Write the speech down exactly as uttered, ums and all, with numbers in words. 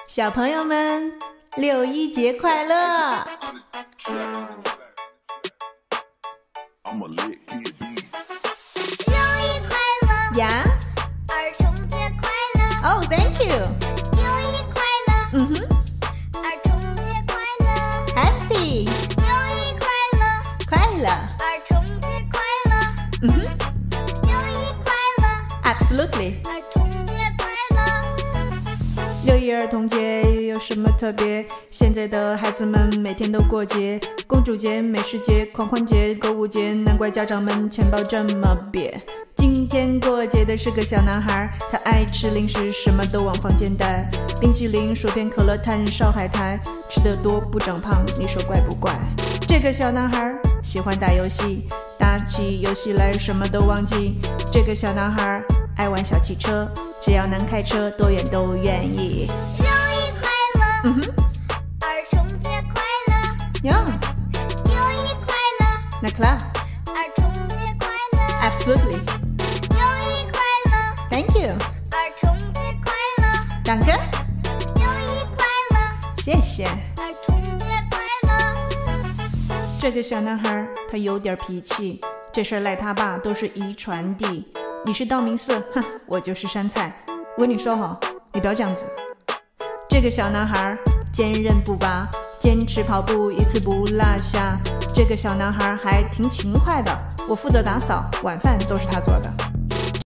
小朋友们，六一节快乐！ 六一快乐！ 呀、 儿童节快乐！ Oh, thank you! 六一快乐！ 嗯哼儿童节快乐 ，Happy! 六一快乐！ 快乐！ 儿童节快乐！ 嗯哼六一快乐！ ，Absolutely! 儿童节快乐！ 六一儿童节有什么特别？现在的孩子们每天都过节，公主节、美食节、狂欢节、购物节，难怪家长们钱包这么瘪。今天过节的是个小男孩，他爱吃零食，什么都往房间带，冰淇淋、薯片、可乐、炭烧海苔，吃得多不长胖，你说怪不怪？这个小男孩喜欢打游戏，打起游戏来什么都忘记。这个小男孩爱玩小汽车，只要能开车，多远都愿意。 六一快乐！ 嗯哼， 儿童节快乐！ 呀， 六一快乐！ 那 klar, 儿童节快乐！ absolutely, 六一快乐！ thank you, 儿童节快乐！ danke, 六一快乐！ 谢谢。 儿童节快乐！ 这个小男孩他有点脾气，这事儿赖他爸，都是遗传的。你是道明寺，哼，我就是山菜。我跟你说哈，你不要这样子。这个小男孩坚韧不拔，坚持跑步，一次不落下。这个小男孩还挺勤快的，我负责打扫，晚饭都是他做的。